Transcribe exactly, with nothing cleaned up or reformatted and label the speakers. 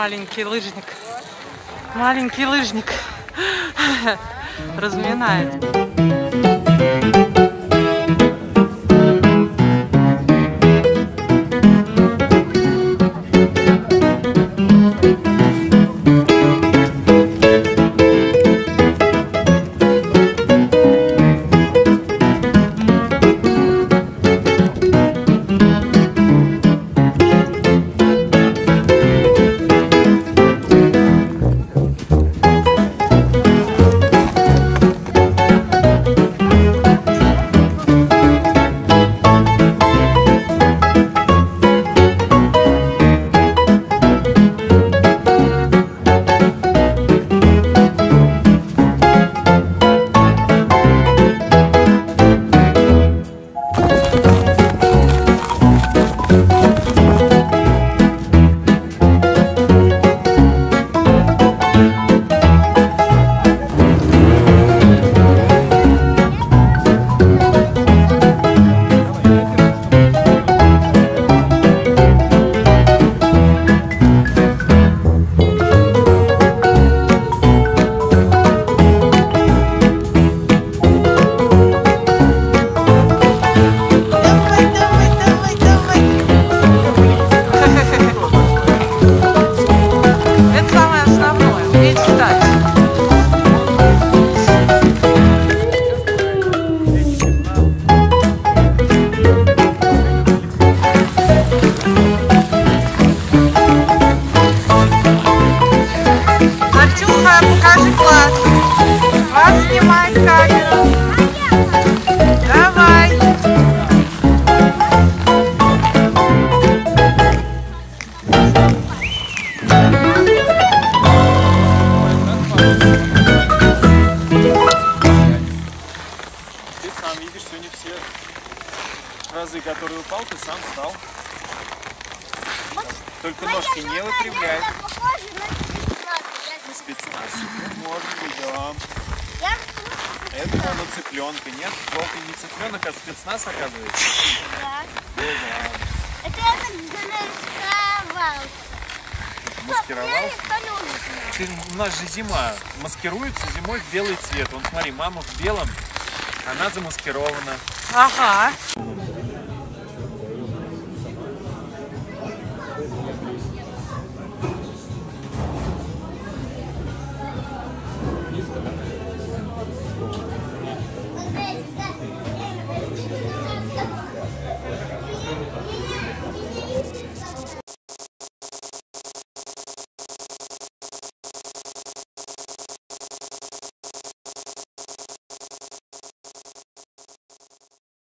Speaker 1: Маленький лыжник. Маленький лыжник. Разминает. Покажи класс. Класс, снимай камеру. Давай.
Speaker 2: Ты сам видишь, сегодня все разы, которые упал, ты сам встал. Только ножки не выпрямляй. Спецназ. Может быть, да. Это на цыпленка. Нет, волк не цыпленок, а спецназ, оказывается.
Speaker 3: Да.
Speaker 2: Да, да.
Speaker 3: Это я так замаскировался.
Speaker 2: Маскировал? Ты, у нас же зима. Маскируется зимой в белый цвет. Вон смотри, мама в белом, она замаскирована.
Speaker 1: Ага.